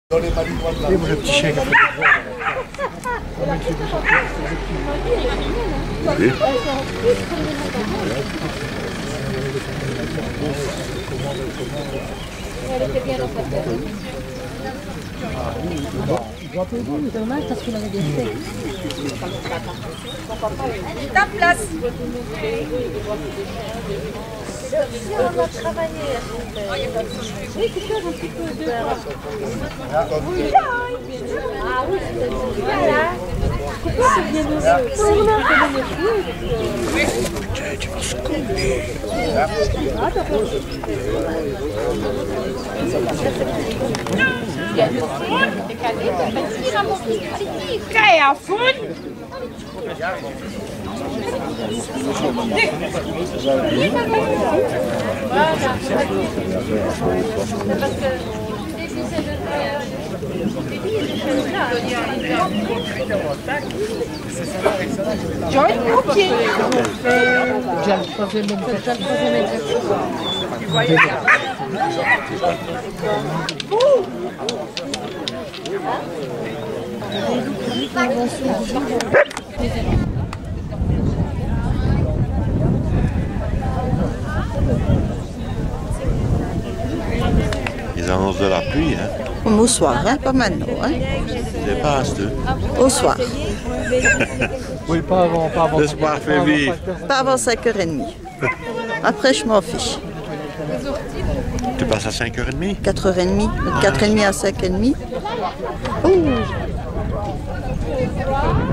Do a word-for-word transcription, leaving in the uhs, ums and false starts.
Dans les malinois de la... Et le petit chien qui a fait le voile. Oui. Elle était bien dans sa tête. C'est dommage parce qu'il avait bien fait. Ta place. Si on a travaillé, oui, quelque chose un petit peu de... Ah oui, c'est voilà. C'est bien nourri. C'est bien Tu vas se couper. Qu'est à foutre? Joy Cookie. déjà le troisième exercice. Ils annoncent de la pluie, hein? Au soir, hein? Pas maintenant, hein? C'est pas eux. Au soir. Oui, pas avant, pas avant. Le soir fait vivre. Pas avant cinq heures trente. Après, je m'en fiche. Tu passes à cinq heures trente? quatre heures trente, de quatre heures trente à cinq heures trente. Ouh.